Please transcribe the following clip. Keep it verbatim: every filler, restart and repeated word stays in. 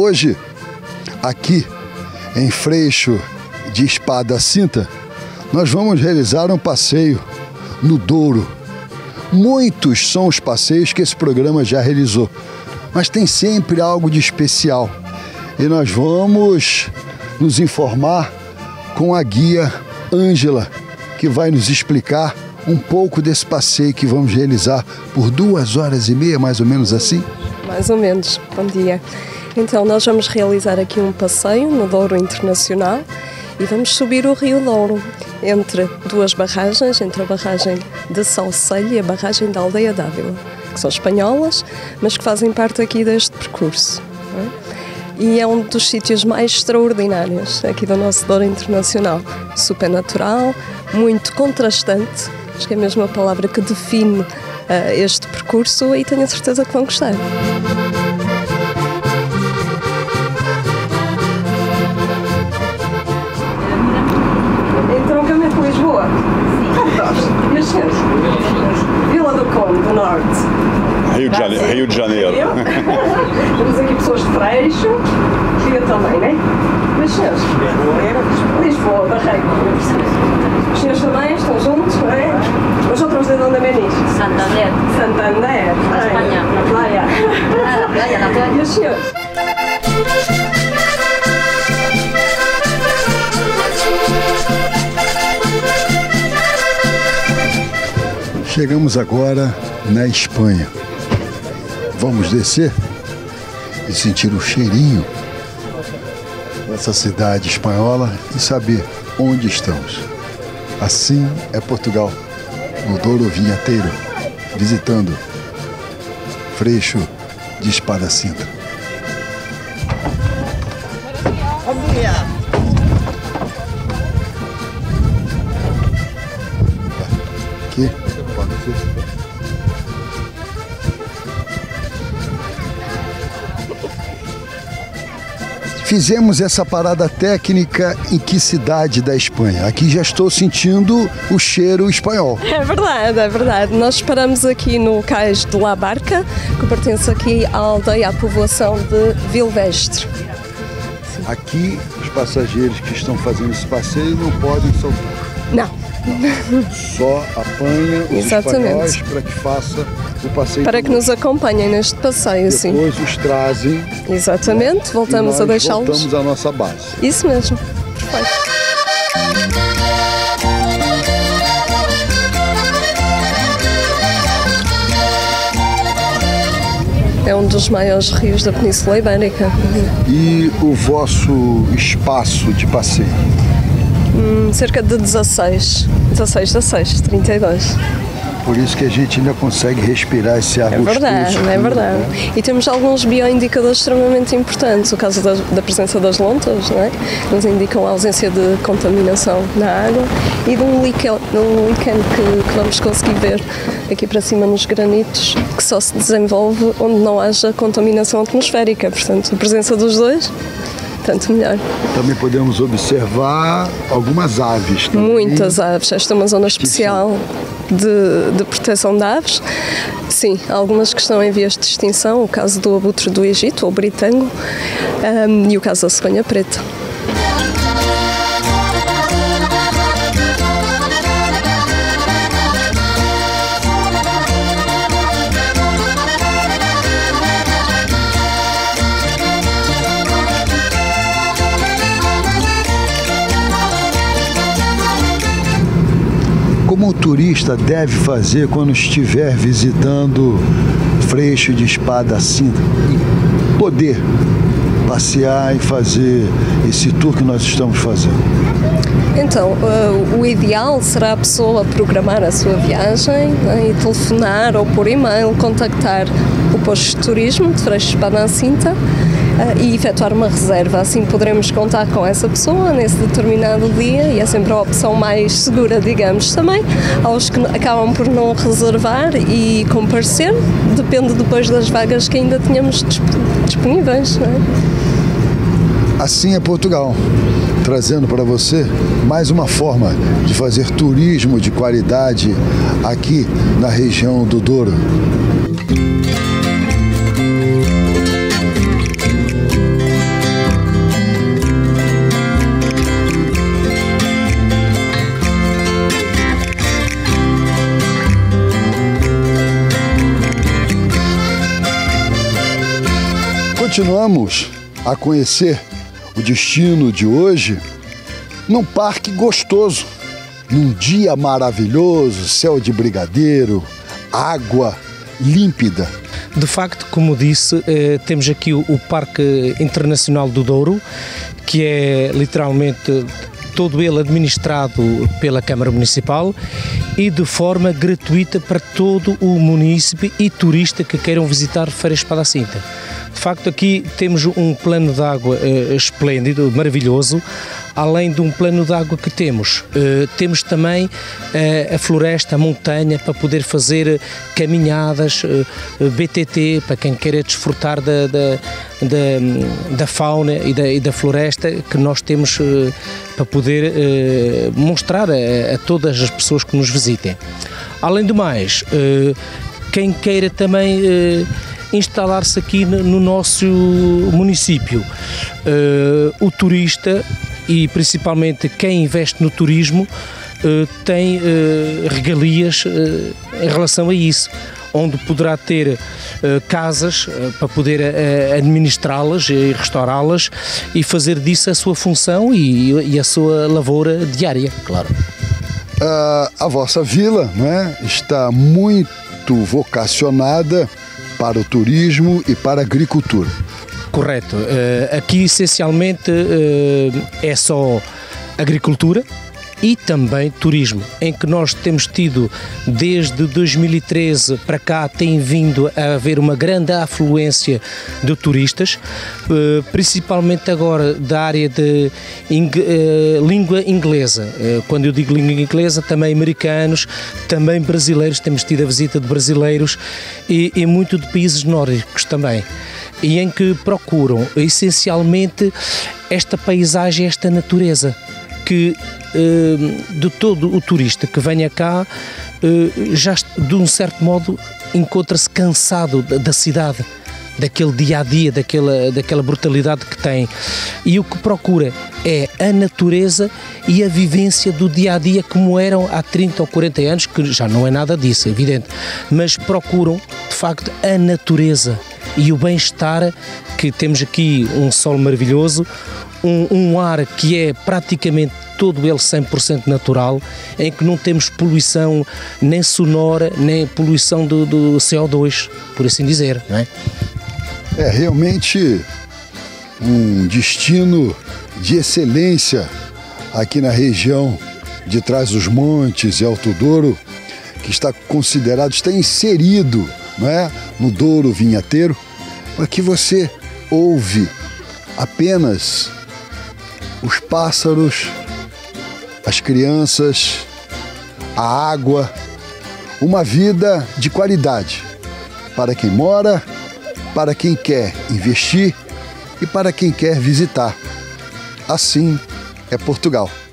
hoje, aqui em Freixo de Espada Cinta, nós vamos realizar um passeio no Douro. Muitos são os passeios que esse programa já realizou, mas tem sempre algo de especial. E nós vamos nos informar com a guia Ângela, que vai nos explicar um pouco desse passeio que vamos realizar por duas horas e meia, mais ou menos assim? Mais ou menos. Bom dia. Então, nós vamos realizar aqui um passeio no Douro Internacional e vamos subir o Rio Douro, entre duas barragens, entre a barragem de Salcelho e a barragem da Aldeia d'Ávila, que são espanholas, mas que fazem parte aqui deste percurso. Não é? E é um dos sítios mais extraordinários aqui do nosso Douro Internacional. Super natural, muito contrastante, acho que é mesmo a palavra que define uh, este percurso e tenho a certeza que vão gostar. Entroncamento de Lisboa? Sim. Fantástico. E os senhores? Vila do Conde, do Norte. Rio de Janeiro. Rio de Janeiro. Temos aqui pessoas de Freixo, Rio também, não é? E os senhores? Lisboa. Lisboa, Barreiro. Os senhores também estão juntos, não é? Os outros de onde venís? Santander. Santander. Na Espanha. Na playa. Ah, na playa, na playa. E os senhores? Chegamos agora na Espanha. Vamos descer e sentir o cheirinho dessa cidade espanhola e saber onde estamos. Assim é Portugal, no Douro Vinheteiro, visitando Freixo de Espada Cinta. Bom dia. Aqui, pode ser. Fizemos essa parada técnica em que cidade da Espanha? Aqui já estou sentindo o cheiro espanhol. É verdade, é verdade. Nós paramos aqui no cais de La Barca, que pertence aqui à aldeia, à povoação de Vilvestre. Aqui, os passageiros que estão fazendo esse passeio não podem saltar. Não. Só apanha os Exatamente. espanhóis para que faça o passeio. Para que nos acompanhem neste passeio, sim. Depois os trazem. Exatamente, voltamos e nós a deixá-los. Voltamos à nossa base. Isso mesmo. Perfeito. É um dos maiores rios da Península Ibérica. E o vosso espaço de passeio? Hum, cerca de dezasseis. dezasseis, dezasseis, trinta e dois. Por isso que a gente ainda consegue respirar esse ar É gostoso. verdade, é verdade. Né? E temos alguns bioindicadores extremamente importantes. O caso da, da presença das lontas, não é? Que nos indicam a ausência de contaminação na água e de um líquen, um líquen que, que vamos conseguir ver aqui para cima nos granitos, que só se desenvolve onde não haja contaminação atmosférica. Portanto, a presença dos dois, tanto melhor. Também podemos observar algumas aves. Também. Muitas aves. Esta é uma zona especial de, de proteção de aves. Sim, algumas que estão em vias de extinção, o caso do abutre do Egito, ou britango, um, e o caso da cegonha preta. Como o turista deve fazer quando estiver visitando Freixo de Espada Cinta e poder passear e fazer esse tour que nós estamos fazendo? Então, uh, o ideal será a pessoa programar a sua viagem, né, e telefonar ou por e-mail, contactar o posto de turismo de Freixo de Espada Cinta uh, e efetuar uma reserva. Assim poderemos contar com essa pessoa nesse determinado dia e é sempre a opção mais segura, digamos. Também aos que acabam por não reservar e comparecer, depende depois das vagas que ainda tenhamos disponíveis. Não é? Assim é Portugal, trazendo para você mais uma forma de fazer turismo de qualidade aqui na região do Douro. continuamos a conhecer o destino de hoje num parque gostoso, num dia maravilhoso, céu de brigadeiro, água límpida. De facto, como disse, eh, temos aqui o, o Parque Internacional do Douro, que é literalmente todo ele administrado pela Câmara Municipal e de forma gratuita para todo o município e turista que queiram visitar Feira Espada à Cinta. De facto, aqui temos um plano de água eh, esplêndido, maravilhoso. Além de um plano de água que temos, eh, temos também eh, a floresta, a montanha, para poder fazer caminhadas, eh, B T T, para quem queira desfrutar da, da, da, da fauna e da, e da floresta que nós temos eh, para poder eh, mostrar a, a todas as pessoas que nos visitem. Além do mais, eh, quem queira também eh, instalar-se aqui no nosso município, eh, o turista e principalmente quem investe no turismo eh, tem eh, regalias eh, em relação a isso, onde poderá ter eh, casas eh, para poder eh, administrá-las e restaurá-las e fazer disso a sua função e, e a sua lavoura diária, claro. Uh, a vossa vila, né, está muito vocacionada para o turismo e para a agricultura. Correto. Uh, aqui essencialmente uh, é só agricultura e também turismo, em que nós temos tido desde dois mil e treze para cá tem vindo a haver uma grande afluência de turistas, uh, principalmente agora da área de ing uh, língua inglesa. Uh, quando eu digo língua inglesa, também americanos, também brasileiros, temos tido a visita de brasileiros e, e muito de países nórdicos também, e em que procuram essencialmente esta paisagem, esta natureza, que de todo o turista que venha cá já de um certo modo encontra-se cansado da cidade, daquele dia-a-dia, daquela, daquela brutalidade que tem, e o que procura é a natureza e a vivência do dia-a-dia como eram há trinta ou quarenta anos, que já não é nada disso, é evidente, mas procuram de facto a natureza e o bem-estar, que temos aqui um sol maravilhoso, um, um ar que é praticamente todo ele cem por cento natural, em que não temos poluição nem sonora, nem poluição do, do C O dois, por assim dizer, não é? É realmente um destino de excelência aqui na região de Trás-os-Montes e Alto Douro, que está considerado, está inserido, não é, no Douro Vinheteiro, aqui você ouve apenas os pássaros, as crianças, a água, uma vida de qualidade para quem mora, para quem quer investir e para quem quer visitar. Assim é Portugal.